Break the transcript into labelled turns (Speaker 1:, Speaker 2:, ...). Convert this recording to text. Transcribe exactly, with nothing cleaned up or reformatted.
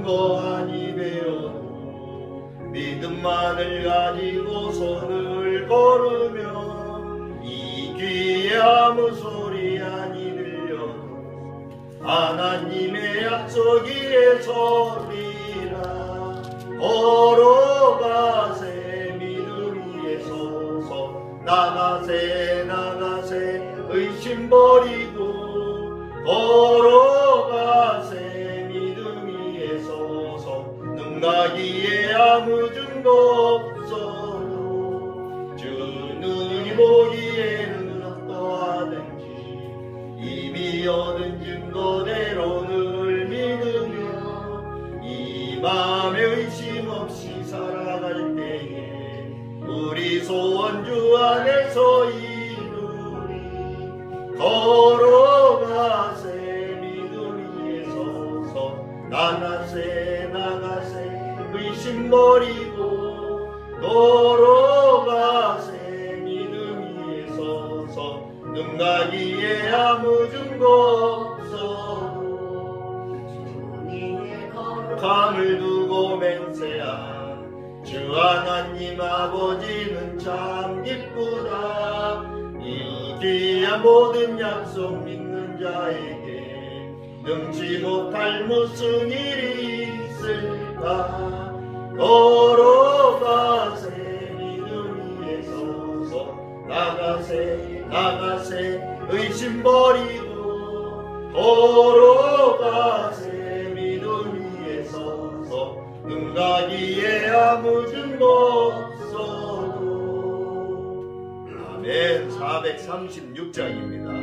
Speaker 1: 거 아니 되어도 믿음만을 가지고 손을 걸으면 이 귀에 아무 소리 아니 들려도 하나님의 약속이의 소리라. 걸어가세 믿음 위에 서서 나가세 나가세 의심 버리고 걸어가세 믿음 위에 서서 눈 가기에 아무 증거 없어도 주 눈이 보기에는 어떠하든지 이미 얻은 증거대로 늘 믿으며 이 맘에 의심 없이 살아갈 때에 우리 소원 주 안에서 이루리. 걸어가세 믿음 위에 서서 나가세 나가세 의심 버리고 걸어가세 믿음 위에 서서 눈 가기에 아무 증거 없어도 주님의 거룩함을 두고 맹세하. 주 하나님 아버지는 참 기쁘다. 이 귀한 모든 약속 믿는 자에게 능치 못할 무슨 일이 있을까. 걸어가세 믿음 위에 서서 나가세 나가세 의심 버리고 걸어가세 믿음 위에 서서 눈 가기에 아무 증거 없어도. 아멘. 사백삼십육 장입니다.